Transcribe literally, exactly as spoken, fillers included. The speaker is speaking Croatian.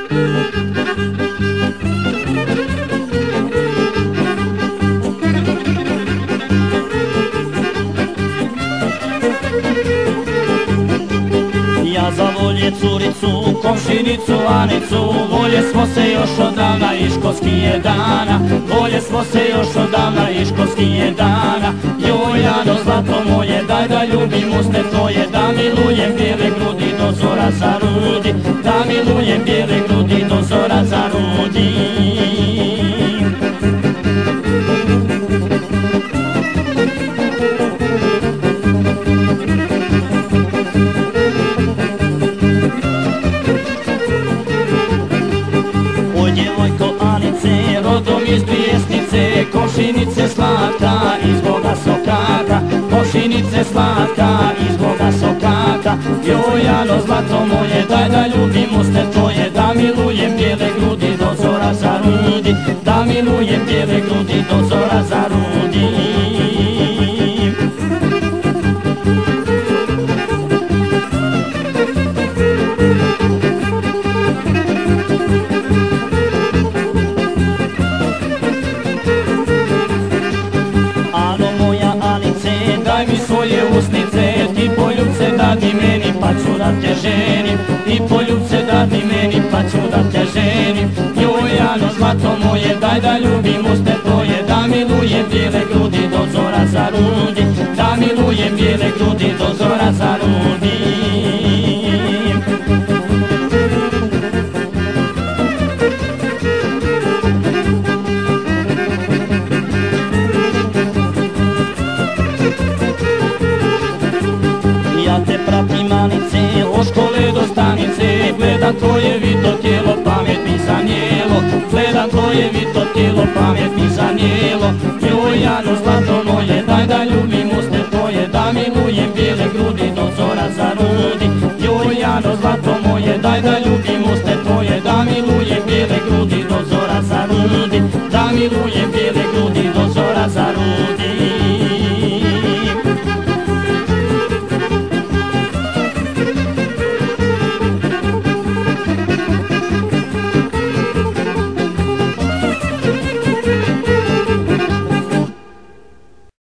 Ja zavolje curicu, komšinicu Anicu, volje smo se još odavna i školskije dana, volje smo se još odavna i školskije dana. Joj, Ano, zlato moje, daj da ljubim usne tvoje, da milujem bijele grudi do zora zarudi, da milujem bijele grudi do zora zarudi. Rodom iz Bijesnice, komšinice slatka, iz Boga Sokaka, komšinice slatka, iz Boga Sokaka. Joj, Ano, zlato moje, daj da ljubim usne tvoje, da milujem bijele grudi do zora zarudi, da milujem bijele grudi do zora zarudi. Daj mi svoje usnice, ti poljubce dadi meni pa ću da te ženim, ti poljubce dadi meni pa ću da te ženim. Joj, Ano, zlato moje, daj da ljubim usne tvoje, da milujem bijele grudi do zora zarudi, da milujem bijele grudi do zora zarudi. Ja te pratim, Anice, od škole do stanice, gledam tvoje vito tijelo, pametni zanijelo, gledam tvoje vito tijelo, pametni zanijelo. Joj, Ano, zlato